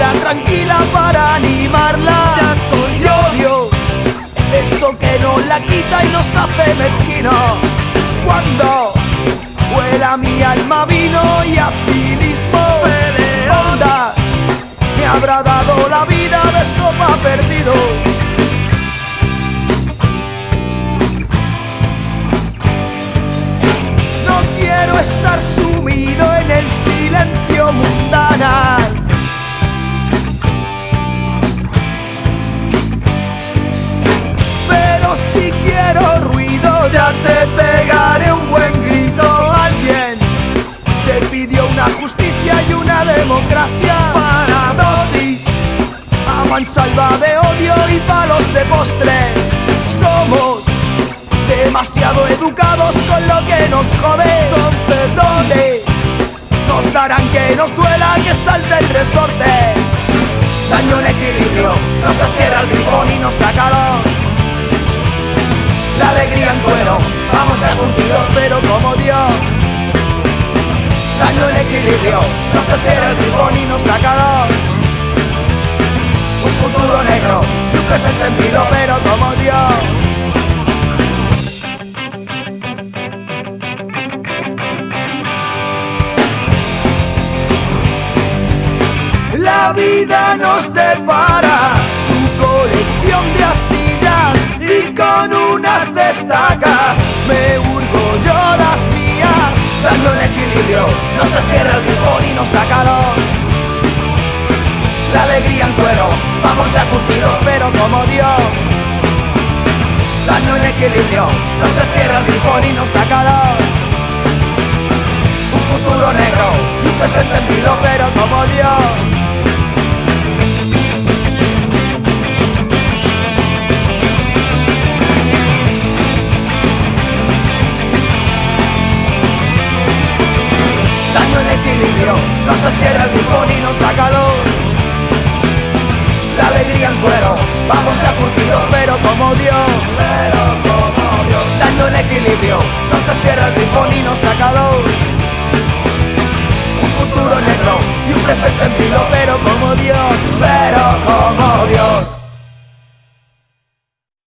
vida tranquila para animarla. Ya estoy yo. Odio eso que nos la quita y nos hace mezquinos. Cuando huela mi alma vino y a cinismo, onda me habrá dado la vida de sopa perdido. No quiero estar sumido en el silencio mundanal. Pero si quiero ruido, ya te pegaré un buen grito. Alguien se pidió una justicia y una democracia para dosis a mansalva de odio y palos de postre. Somos demasiado educados con lo que nos jode. ¿Dónde nos darán que nos duela, que salte el resorte? Daño en equilibrio, nos cierra el grifón y nos da calor. La alegría en cueros, vamos ya curtidos pero como Dios. Daño en equilibrio, nos cierra el grifón y nos da calor. Un futuro negro y un presente en vilo pero como Dios. La vida nos depara su colección de astillas y con unas destacas me hurgo yo las mías. Daño en equilibrio, nos cierra el grifón y nos da calor. La alegría en cueros, vamos ya curtidos pero como Dios. Daño en equilibrio, nos cierra el grifón y nos da calor. Un futuro negro y un presente en vilo pero como Dios.